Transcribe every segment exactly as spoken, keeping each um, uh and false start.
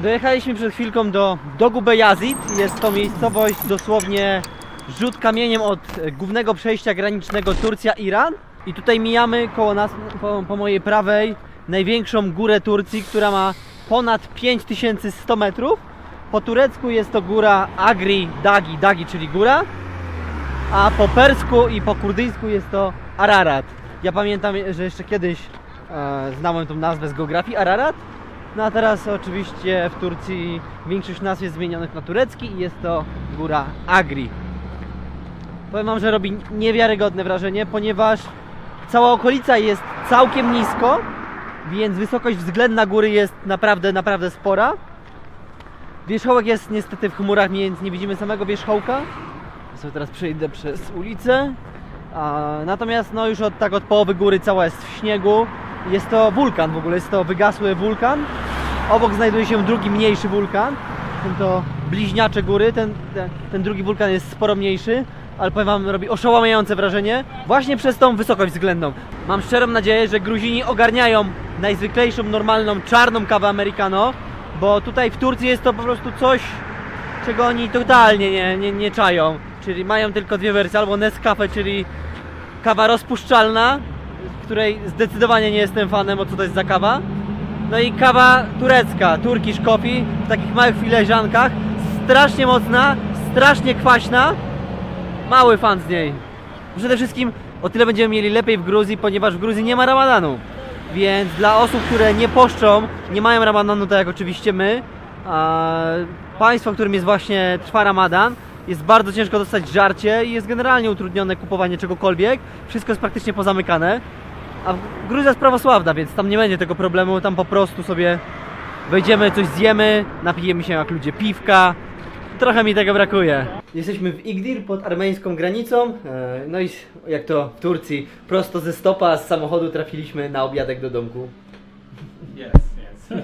Dojechaliśmy przed chwilką do Dogu Beyazit. Jest to miejscowość dosłownie rzut kamieniem od głównego przejścia granicznego Turcja-Iran. I tutaj mijamy koło nas, po, po mojej prawej, największą górę Turcji, która ma ponad pięć tysięcy sto metrów. Po turecku jest to góra Agri Dagi, Dagi, czyli góra. A po persku i po kurdyjsku jest to Ararat. Ja pamiętam, że jeszcze kiedyś e, znałem tą nazwę z geografii, Ararat. No a teraz oczywiście w Turcji większość nazw jest zmienionych na turecki i jest to góra Agri. Powiem wam, że robi niewiarygodne wrażenie, ponieważ cała okolica jest całkiem nisko, więc wysokość względna góry jest naprawdę, naprawdę spora. Wierzchołek jest niestety w chmurach, więc nie widzimy samego wierzchołka. Ja sobie teraz przejdę przez ulicę. A, natomiast no już od, tak od połowy góry cała jest w śniegu. Jest to wulkan w ogóle, jest to wygasły wulkan. Obok znajduje się drugi mniejszy wulkan. Są to bliźniacze góry, ten, ten, ten drugi wulkan jest sporo mniejszy. Ale powiem wam, robi oszałamiające wrażenie właśnie przez tą wysokość względną. Mam szczerą nadzieję, że Gruzini ogarniają najzwyklejszą, normalną, czarną kawę americano, bo tutaj w Turcji jest to po prostu coś, czego oni totalnie nie, nie, nie czają. Czyli mają tylko dwie wersje, albo Nescafe, czyli kawa rozpuszczalna, której zdecydowanie nie jestem fanem, bo co to jest za kawa. No i kawa turecka, Turkish coffee, w takich małych filiżankach, strasznie mocna, strasznie kwaśna. Mały fan z niej. Przede wszystkim o tyle będziemy mieli lepiej w Gruzji, ponieważ w Gruzji nie ma ramadanu. Więc dla osób, które nie poszczą, nie mają ramadanu, tak jak oczywiście my, a państwo, w którym jest właśnie trwa ramadan, jest bardzo ciężko dostać żarcie i jest generalnie utrudnione kupowanie czegokolwiek. Wszystko jest praktycznie pozamykane. A Gruzja jest prawosławna, więc tam nie będzie tego problemu. Tam po prostu sobie wejdziemy, coś zjemy, napijemy się jak ludzie piwka. Trochę mi tego brakuje. Jesteśmy w Igdir pod armeńską granicą. No i jak to w Turcji, prosto ze stopa z samochodu trafiliśmy na obiadek do domku. Yes, yes.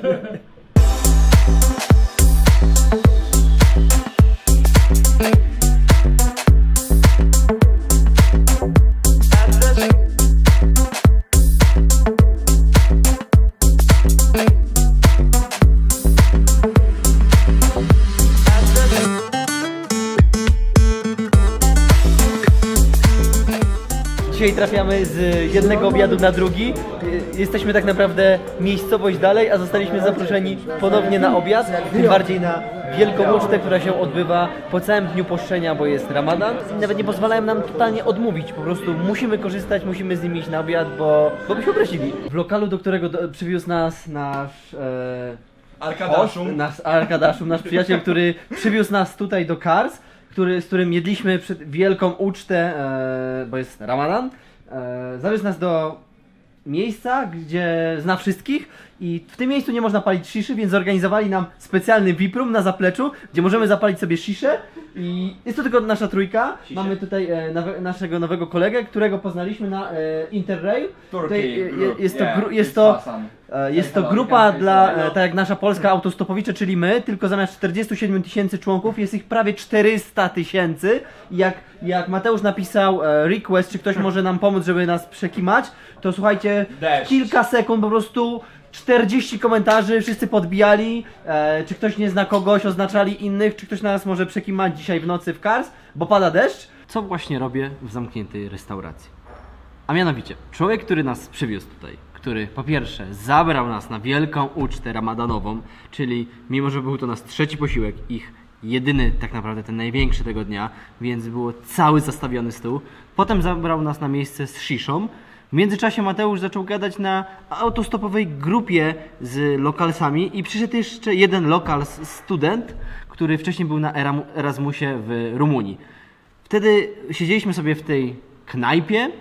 Dzisiaj trafiamy z jednego obiadu na drugi. Jesteśmy tak naprawdę miejscowość dalej, a zostaliśmy zaproszeni ponownie na obiad. Tym bardziej na wielką ucztę, która się odbywa po całym dniu poszczenia, bo jest ramadan. Nawet nie pozwalają nam totalnie odmówić. Po prostu musimy korzystać, musimy z nimi iść na obiad, bo, bo byśmy prosili. W lokalu, do którego do, przywiózł nas nasz... E, Arkadaszum. Nasz Arkadaszum, nasz przyjaciel, który przywiózł nas tutaj do Kars. Który, z którym jedliśmy przed wielką ucztę, e, bo jest ramadan, e, zawiózł nas do miejsca, gdzie zna wszystkich i w tym miejscu nie można palić sziszy, więc zorganizowali nam specjalny V I P room na zapleczu, gdzie możemy zapalić sobie sziszę i jest to tylko nasza trójka. Ciszę. Mamy tutaj e, nawe, naszego nowego kolegę, którego poznaliśmy na e, Interrail. Tutaj, e, jest to, gru, jest to, e, jest to grupa dla, e, tak jak nasza polska autostopowicze, czyli my, tylko zamiast czterdziestu siedmiu tysięcy członków jest ich prawie czterysta tysięcy. Jak, jak Mateusz napisał e, request, czy ktoś może nam pomóc, żeby nas przekimać, to słuchajcie, w kilka sekund po prostu czterdzieści komentarzy, wszyscy podbijali, e, czy ktoś nie zna kogoś, oznaczali innych, czy ktoś nas może przekimać dzisiaj w nocy w Kars, bo pada deszcz. Co właśnie robię w zamkniętej restauracji? A mianowicie, człowiek, który nas przywiózł tutaj, który po pierwsze zabrał nas na wielką ucztę ramadanową, czyli mimo, że był to nasz trzeci posiłek, ich jedyny tak naprawdę, ten największy tego dnia, więc było cały zastawiony stół. Potem zabrał nas na miejsce z sziszą. W międzyczasie Mateusz zaczął gadać na autostopowej grupie z lokalsami i przyszedł jeszcze jeden lokal student, który wcześniej był na Erasmusie w Rumunii. Wtedy siedzieliśmy sobie w tej knajpie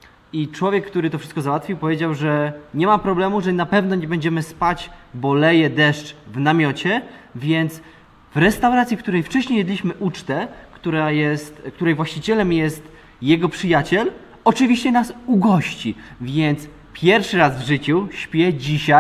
i człowiek, który to wszystko załatwił, powiedział, że nie ma problemu, że na pewno nie będziemy spać, bo leje deszcz w namiocie, więc w restauracji, w której wcześniej jedliśmy ucztę, która jest, której właścicielem jest jego przyjaciel, oczywiście nas ugości, więc pierwszy raz w życiu śpię dzisiaj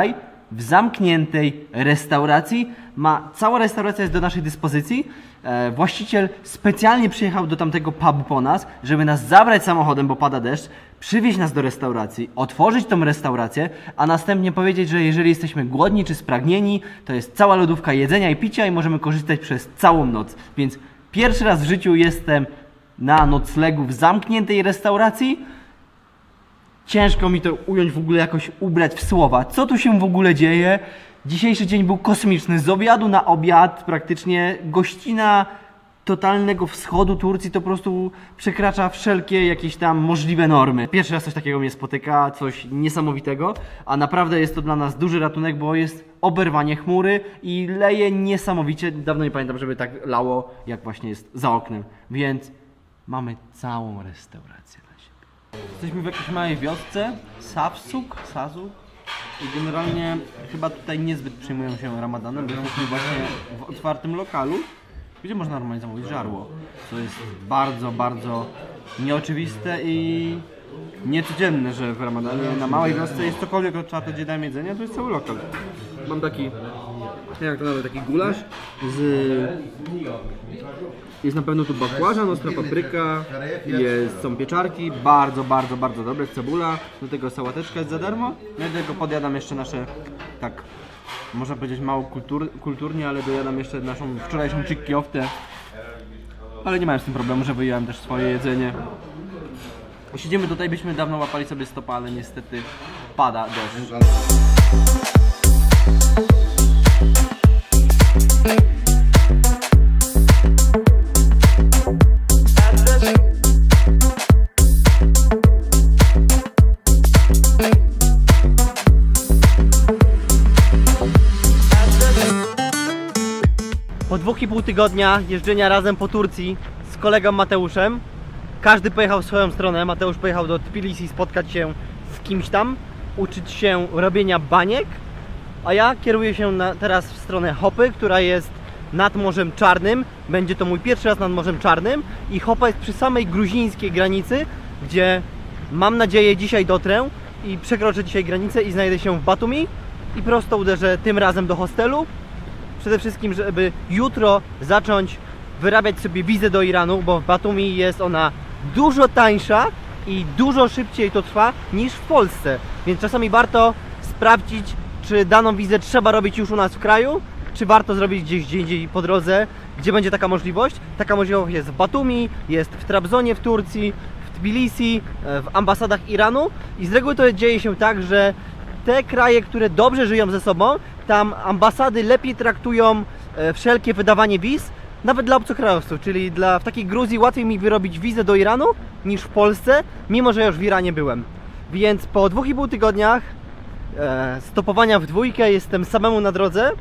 w zamkniętej restauracji. Ma, cała restauracja jest do naszej dyspozycji. E, właściciel specjalnie przyjechał do tamtego pubu po nas, żeby nas zabrać samochodem, bo pada deszcz, przywieźć nas do restauracji, otworzyć tą restaurację, a następnie powiedzieć, że jeżeli jesteśmy głodni czy spragnieni, to jest cała lodówka jedzenia i picia i możemy korzystać przez całą noc. Więc pierwszy raz w życiu jestem na noclegu w zamkniętej restauracji. Ciężko mi to ująć, w ogóle jakoś ubrać w słowa. Co tu się w ogóle dzieje? Dzisiejszy dzień był kosmiczny. Z obiadu na obiad praktycznie gościna totalnego wschodu Turcji to po prostu przekracza wszelkie jakieś tam możliwe normy. Pierwszy raz coś takiego mnie spotyka, coś niesamowitego, a naprawdę jest to dla nas duży ratunek, bo jest oberwanie chmury i leje niesamowicie. Dawno nie pamiętam, żeby tak lało, jak właśnie jest za oknem. Więc mamy całą restaurację dla siebie. Jesteśmy w jakiejś małej wiosce, Safsuk, Sazuk. I generalnie chyba tutaj niezbyt przejmują się ramadanem, bo jesteśmy właśnie w otwartym lokalu, gdzie można normalnie zamówić żarło, co jest bardzo, bardzo nieoczywiste i niecodzienne, że w ramadanie na małej wiosce jest cokolwiek od czatu, gdzie dałem jedzenia, to jest cały lokal. Mam taki, jak to nawet, taki gulasz z... Jest na pewno tu bakłażan, ostra papryka, jest, są pieczarki, bardzo, bardzo, bardzo dobre, cebula, do tego sałateczka jest za darmo, no i do tego podjadam jeszcze nasze, tak, można powiedzieć mało kultur, kulturnie, ale dojadam jeszcze naszą wczorajszą chikkioftę, ale nie miałem z tym problemu, że wyjąłem też swoje jedzenie. Siedzimy tutaj, byśmy dawno łapali sobie stopa, ale niestety pada deszcz. Po dwóch i pół tygodnia jeżdżenia razem po Turcji z kolegą Mateuszem, każdy pojechał w swoją stronę. Mateusz pojechał do Tbilisi spotkać się z kimś tam, uczyć się robienia baniek, a ja kieruję się na, teraz w stronę Hopy, która jest nad Morzem Czarnym. Będzie to mój pierwszy raz nad Morzem Czarnym i Hopa jest przy samej gruzińskiej granicy, gdzie mam nadzieję dzisiaj dotrę i przekroczę dzisiaj granicę i znajdę się w Batumi i prosto uderzę tym razem do hostelu. Przede wszystkim, żeby jutro zacząć wyrabiać sobie wizę do Iranu, bo w Batumi jest ona dużo tańsza i dużo szybciej to trwa niż w Polsce. Więc czasami warto sprawdzić, czy daną wizę trzeba robić już u nas w kraju, czy warto zrobić gdzieś gdzie indziej po drodze, gdzie będzie taka możliwość. Taka możliwość jest w Batumi, jest w Trabzonie w Turcji, w Tbilisi, w ambasadach Iranu i z reguły to dzieje się tak, że te kraje, które dobrze żyją ze sobą, tam ambasady lepiej traktują e, wszelkie wydawanie wiz, nawet dla obcokrajowców, czyli dla, w takiej Gruzji łatwiej mi wyrobić wizę do Iranu niż w Polsce, mimo że ja już w Iranie byłem. Więc po dwóch i pół tygodniach e, stopowania w dwójkę jestem samemu na drodze.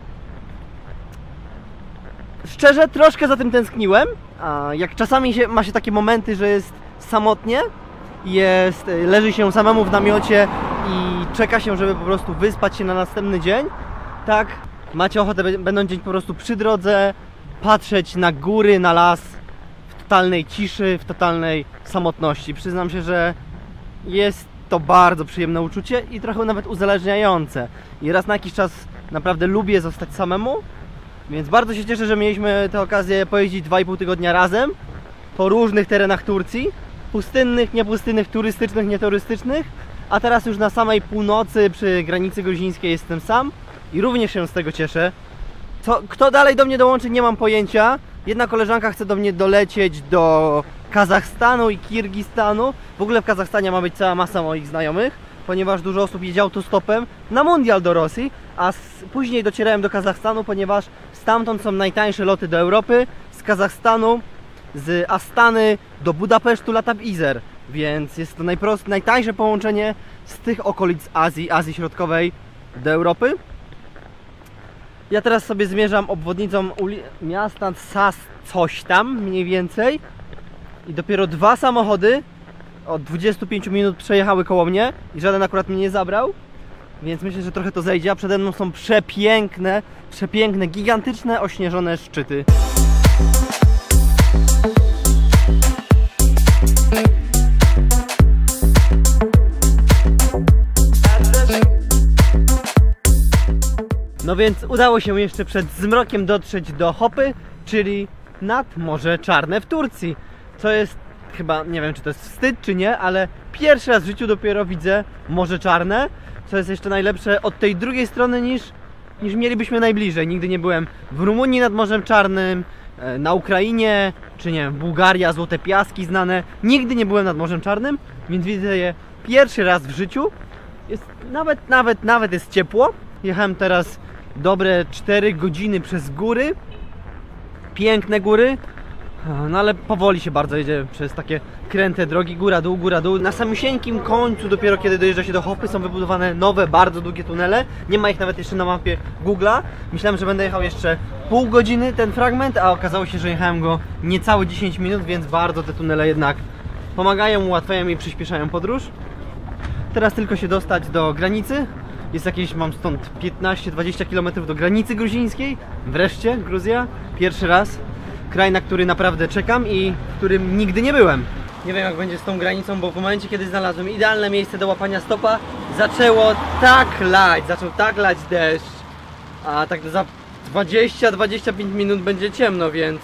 Szczerze, troszkę za tym tęskniłem, a jak czasami się, ma się takie momenty, że jest samotnie, jest, leży się samemu w namiocie i czeka się, żeby po prostu wyspać się na następny dzień, tak macie ochotę, będąc dzień po prostu przy drodze, patrzeć na góry, na las w totalnej ciszy, w totalnej samotności. Przyznam się, że jest to bardzo przyjemne uczucie i trochę nawet uzależniające. I raz na jakiś czas naprawdę lubię zostać samemu, więc bardzo się cieszę, że mieliśmy tę okazję pojeździć dwa i pół tygodnia razem po różnych terenach Turcji. Pustynnych, niepustynnych, turystycznych, nieturystycznych, a teraz już na samej północy przy granicy gruzińskiej jestem sam i również się z tego cieszę. Co, kto dalej do mnie dołączy, nie mam pojęcia. Jedna koleżanka chce do mnie dolecieć do Kazachstanu i Kirgistanu. W ogóle w Kazachstanie ma być cała masa moich znajomych, ponieważ dużo osób jedzie autostopem na mundial do Rosji, a z, później docierałem do Kazachstanu, ponieważ stamtąd są najtańsze loty do Europy. Z Kazachstanu, z Astany do Budapesztu latam Izer, więc jest to najprostsze, najtańsze połączenie z tych okolic Azji, Azji Środkowej do Europy. Ja teraz sobie zmierzam obwodnicą miasta Sas coś tam mniej więcej i dopiero dwa samochody od dwudziestu pięciu minut przejechały koło mnie i żaden akurat mnie nie zabrał, więc myślę, że trochę to zejdzie, a przede mną są przepiękne, przepiękne, gigantyczne, ośnieżone szczyty. więc udało się jeszcze przed zmrokiem dotrzeć do Hopy, czyli nad Morze Czarne w Turcji. Co jest chyba, nie wiem czy to jest wstyd czy nie, ale pierwszy raz w życiu dopiero widzę Morze Czarne, co jest jeszcze najlepsze od tej drugiej strony niż, niż mielibyśmy najbliżej. Nigdy nie byłem w Rumunii nad Morzem Czarnym, na Ukrainie, czy nie wiem, Bułgaria, Złote Piaski znane. Nigdy nie byłem nad Morzem Czarnym, więc widzę je pierwszy raz w życiu. Jest nawet, nawet, nawet jest ciepło. Jechałem teraz dobre cztery godziny przez góry. Piękne góry. No ale powoli się bardzo jedzie przez takie kręte drogi, góra, dół, góra, dół. Na samysieńkim końcu, dopiero kiedy dojeżdża się do Hopy, są wybudowane nowe, bardzo długie tunele. Nie ma ich nawet jeszcze na mapie Google'a. Myślałem, że będę jechał jeszcze pół godziny ten fragment, a okazało się, że jechałem go niecałe dziesięć minut, więc bardzo te tunele jednak pomagają, ułatwiają i przyspieszają podróż. Teraz tylko się dostać do granicy. Jest jakieś, mam stąd piętnaście dwadzieścia kilometrów do granicy gruzińskiej. Wreszcie Gruzja, pierwszy raz. Kraj, na który naprawdę czekam i w którym nigdy nie byłem. Nie wiem jak będzie z tą granicą, bo w momencie kiedy znalazłem idealne miejsce do łapania stopa, zaczęło tak lać, zaczął tak lać deszcz. A tak za dwadzieścia dwadzieścia pięć minut będzie ciemno, więc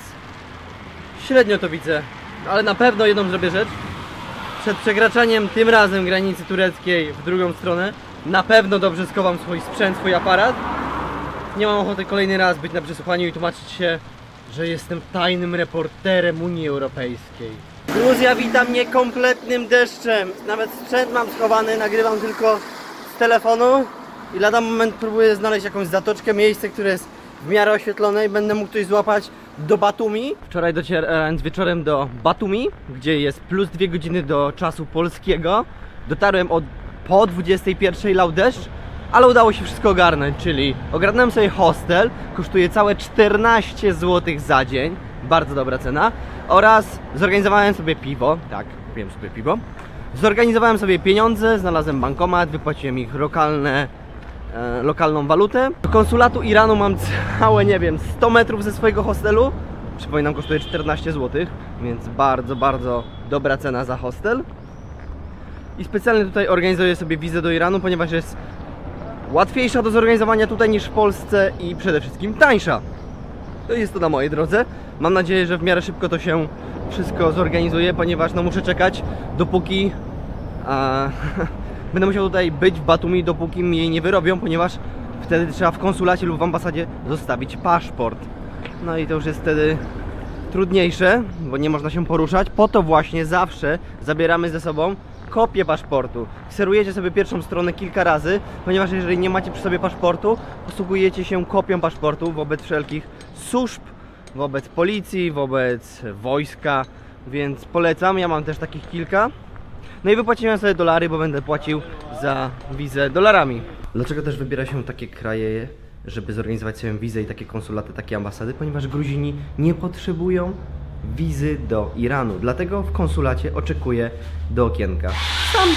średnio to widzę. Ale na pewno jedną zrobię rzecz. Przed przekraczaniem tym razem granicy tureckiej w drugą stronę na pewno dobrze schowam swój sprzęt, swój aparat. Nie mam ochoty kolejny raz być na przesłuchaniu i tłumaczyć się, że jestem tajnym reporterem Unii Europejskiej. Gruzja wita mnie kompletnym deszczem. Nawet sprzęt mam schowany, nagrywam tylko z telefonu i lada moment próbuję znaleźć jakąś zatoczkę, miejsce, które jest w miarę oświetlone i będę mógł coś złapać do Batumi. Wczoraj docierając wieczorem do Batumi, gdzie jest plus dwie godziny do czasu polskiego. Dotarłem od po dwudziestej pierwszej, lał deszcz, ale udało się wszystko ogarnąć, czyli ogarnąłem sobie hostel, kosztuje całe czternaście złotych za dzień, bardzo dobra cena, oraz zorganizowałem sobie piwo, tak, kupiłem sobie piwo, zorganizowałem sobie pieniądze, znalazłem bankomat, wypłaciłem ich lokalne, e, lokalną walutę. Do konsulatu Iranu mam całe, nie wiem, sto metrów ze swojego hostelu, przypominam, kosztuje czternaście złotych, więc bardzo, bardzo dobra cena za hostel. I specjalnie tutaj organizuję sobie wizę do Iranu, ponieważ jest łatwiejsza do zorganizowania tutaj niż w Polsce i przede wszystkim tańsza. To jest to na mojej drodze. Mam nadzieję, że w miarę szybko to się wszystko zorganizuje, ponieważ no muszę czekać dopóki a, będę musiał tutaj być w Batumi, dopóki mi jej nie wyrobią, ponieważ wtedy trzeba w konsulacie lub w ambasadzie zostawić paszport. No i to już jest wtedy trudniejsze, bo nie można się poruszać. Po to właśnie zawsze zabieramy ze sobą kopię paszportu. Kserujecie sobie pierwszą stronę kilka razy, ponieważ jeżeli nie macie przy sobie paszportu, posługujecie się kopią paszportu wobec wszelkich służb, wobec policji, wobec wojska, więc polecam, ja mam też takich kilka. No i wypłaciłem sobie dolary, bo będę płacił za wizę dolarami. Dlaczego też wybiera się takie kraje, żeby zorganizować sobie wizę i takie konsulaty, takie ambasady? Ponieważ Gruzini nie potrzebują wizy do Iranu, dlatego w konsulacie oczekuję do okienka. Sam.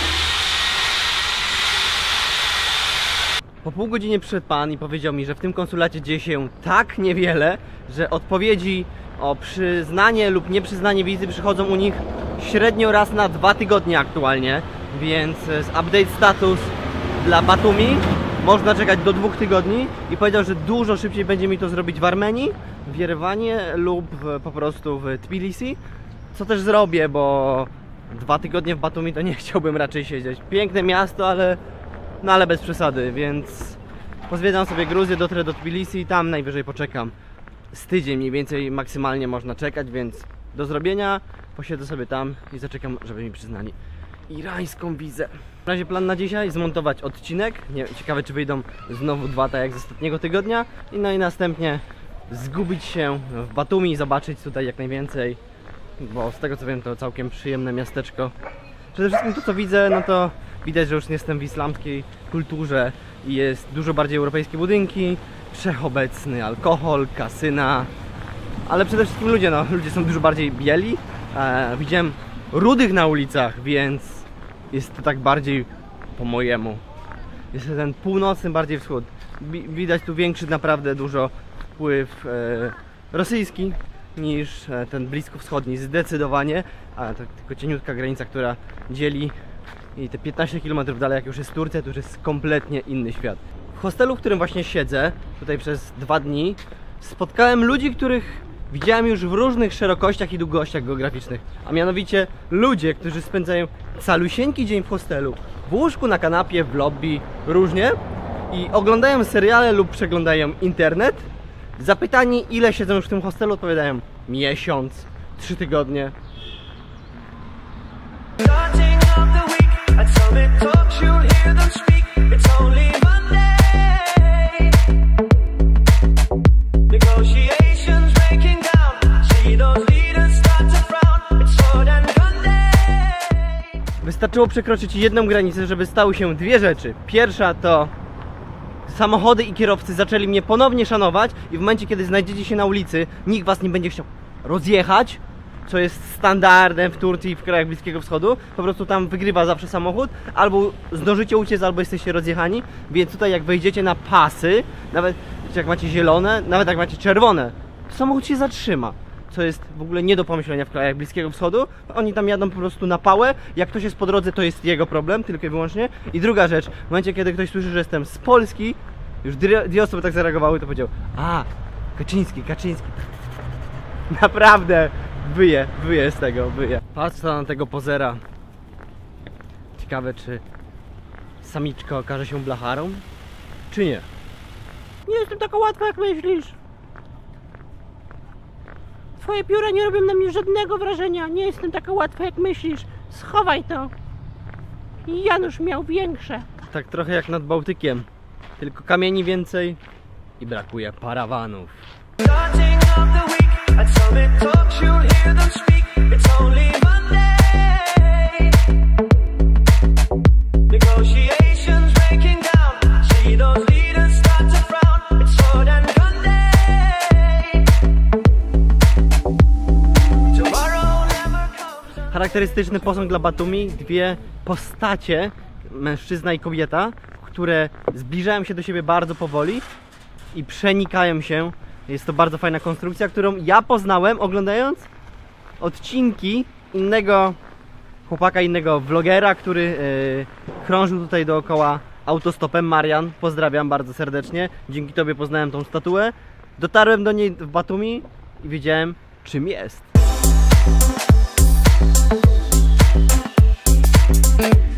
Po pół godzinie przyszedł pan i powiedział mi, że w tym konsulacie dzieje się tak niewiele, że odpowiedzi o przyznanie lub nieprzyznanie wizy przychodzą u nich średnio raz na dwa tygodnie aktualnie, więc z update status dla Batumi można czekać do dwóch tygodni i powiedział, że dużo szybciej będzie mi to zrobić w Armenii, w Jerewanie lub po prostu w Tbilisi, co też zrobię, bo dwa tygodnie w Batumi to nie chciałbym raczej siedzieć. Piękne miasto, ale, no ale bez przesady, więc pozwiedzam sobie Gruzję, dotrę do Tbilisi i tam najwyżej poczekam. Z tydzień mniej więcej maksymalnie można czekać, więc do zrobienia, posiedzę sobie tam i zaczekam, żeby mi przyznali irańską wizę. W razie plan na dzisiaj zmontować odcinek, nie, ciekawe czy wyjdą znowu dwa tak jak z ostatniego tygodnia i no i następnie zgubić się w Batumi i zobaczyć tutaj jak najwięcej, bo z tego co wiem to całkiem przyjemne miasteczko. Przede wszystkim to co widzę, no to widać, że już jestem w islamskiej kulturze i jest dużo bardziej europejskie budynki, wszechobecny alkohol, kasyna, ale przede wszystkim ludzie, no ludzie są dużo bardziej bieli. E, widziałem rudych na ulicach, więc jest to tak bardziej po mojemu. Jest to ten północny, bardziej wschód. Widać tu większy naprawdę dużo wpływ e, rosyjski niż e, ten bliskowschodni, zdecydowanie. A to tylko cieniutka granica, która dzieli i te piętnaście kilometrów dalej, jak już jest Turcja, to już jest kompletnie inny świat. W hostelu, w którym właśnie siedzę, tutaj przez dwa dni, spotkałem ludzi, których widziałem już w różnych szerokościach i długościach geograficznych. A mianowicie ludzie, którzy spędzają calusieńki dzień w hostelu, w łóżku, na kanapie, w lobby, różnie, i oglądają seriale lub przeglądają internet. Zapytani, ile siedzą już w tym hostelu, odpowiadają miesiąc, trzy tygodnie. Wystarczyło przekroczyć jedną granicę, żeby stały się dwie rzeczy. Pierwsza to samochody i kierowcy zaczęli mnie ponownie szanować i w momencie, kiedy znajdziecie się na ulicy, nikt was nie będzie chciał rozjechać, co jest standardem w Turcji i w krajach Bliskiego Wschodu. Po prostu tam wygrywa zawsze samochód, albo zdążycie uciec, albo jesteście rozjechani. Więc tutaj jak wejdziecie na pasy, nawet jak macie zielone, nawet jak macie czerwone, to samochód się zatrzyma. Co jest w ogóle nie do pomyślenia w krajach Bliskiego Wschodu. Oni tam jadą po prostu na pałę. Jak ktoś jest po drodze, to jest jego problem, tylko i wyłącznie. I druga rzecz, w momencie, kiedy ktoś słyszy, że jestem z Polski, już dwie, dwie osoby tak zareagowały, to powiedział: a, Kaczyński, Kaczyński. Naprawdę, wyje, wyje z tego, wyje. Patrz na tego pozera. Ciekawe, czy samiczka okaże się blacharą, czy nie. Nie jestem taka łatwa, jak myślisz. Twoje pióra nie robią na mnie żadnego wrażenia. Nie jestem taka łatwa, jak myślisz. Schowaj to. Janusz miał większe. Tak trochę jak nad Bałtykiem. Tylko kamieni więcej i brakuje parawanów. Charakterystyczny posąg dla Batumi, dwie postacie, mężczyzna i kobieta, które zbliżają się do siebie bardzo powoli i przenikają się. Jest to bardzo fajna konstrukcja, którą ja poznałem, oglądając odcinki innego chłopaka, innego vlogera, który yy, krążył tutaj dookoła autostopem. Marian, pozdrawiam bardzo serdecznie. Dzięki tobie poznałem tą statuę. Dotarłem do niej w Batumi i wiedziałem, czym jest.